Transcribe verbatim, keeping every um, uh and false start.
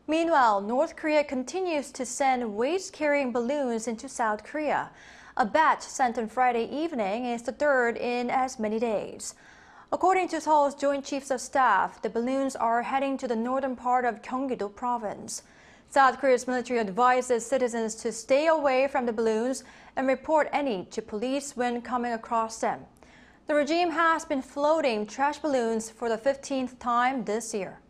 Meanwhile, North Korea continues to send waste-carrying balloons into South Korea. A batch sent on Friday evening is the third in as many days. According to Seoul's Joint Chiefs of Staff, the balloons are heading to the northern part of Gyeonggi-do Province. South Korea's military advises citizens to stay away from the balloons and report any to police when coming across them. The regime has been floating trash balloons for the fifteenth time this year.